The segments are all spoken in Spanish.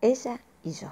ella y yo.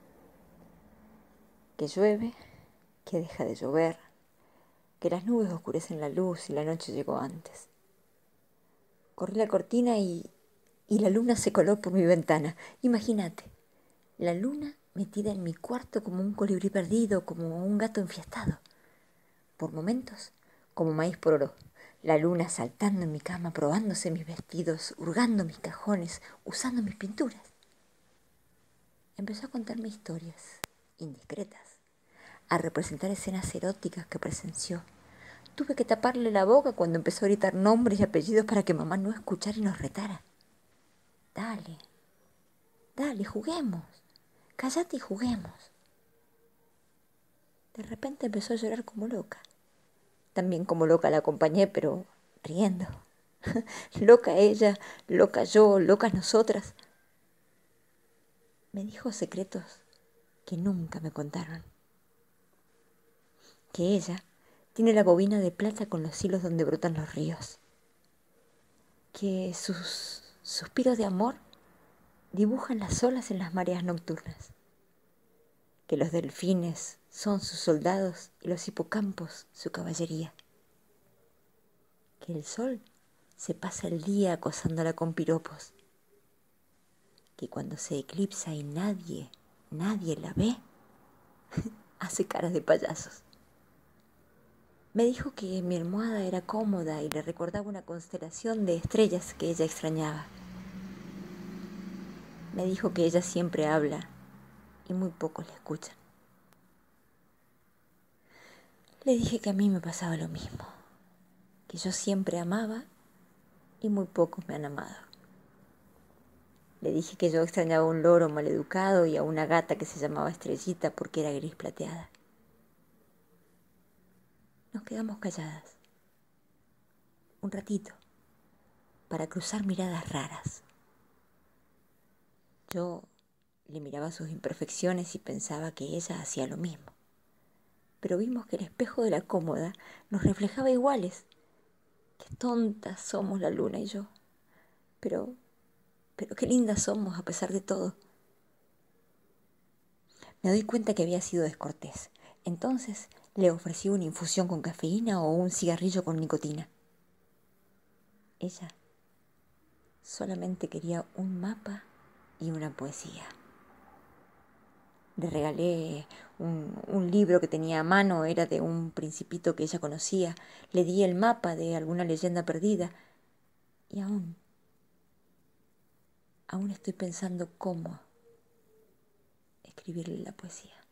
Que llueve, que deja de llover, que las nubes oscurecen la luz y la noche llegó antes. Corrí la cortina y la luna se coló por mi ventana. Imagínate, la luna metida en mi cuarto como un colibrí perdido, como un gato enfiestado. Por momentos, como maíz por oro. La luna saltando en mi cama, probándose mis vestidos, hurgando mis cajones, usando mis pinturas. Empezó a contarme historias indiscretas, a representar escenas eróticas que presenció. Tuve que taparle la boca cuando empezó a gritar nombres y apellidos para que mamá no escuchara y nos retara. Dale, dale, juguemos. Cállate y juguemos. De repente empezó a llorar como loca. También como loca la acompañé, pero riendo. Loca ella, loca yo, locas nosotras. Me dijo secretos que nunca me contaron. Que ella tiene la bobina de plata con los hilos donde brotan los ríos. Que sus suspiros de amor dibujan las olas en las mareas nocturnas. Que los delfines son sus soldados y los hipocampos su caballería. Que el sol se pasa el día acosándola con piropos. Que cuando se eclipsa y nadie la ve, hace caras de payasos. Me dijo que mi almohada era cómoda y le recordaba una constelación de estrellas que ella extrañaba. Me dijo que ella siempre habla y muy pocos la escuchan. Le dije que a mí me pasaba lo mismo, que yo siempre amaba y muy pocos me han amado. Le dije que yo extrañaba a un loro maleducado y a una gata que se llamaba Estrellita porque era gris plateada. Nos quedamos calladas un ratito para cruzar miradas raras. Yo le miraba sus imperfecciones y pensaba que ella hacía lo mismo. Pero vimos que el espejo de la cómoda nos reflejaba iguales. Qué tontas somos la luna y yo. Pero qué lindas somos a pesar de todo. Me doy cuenta que había sido descortés. Entonces le ofrecí una infusión con cafeína o un cigarrillo con nicotina. Ella solamente quería un mapa y una poesía. Le regalé un libro que tenía a mano, era de un principito que ella conocía. Le di el mapa de alguna leyenda perdida. Y aún estoy pensando cómo escribirle la poesía.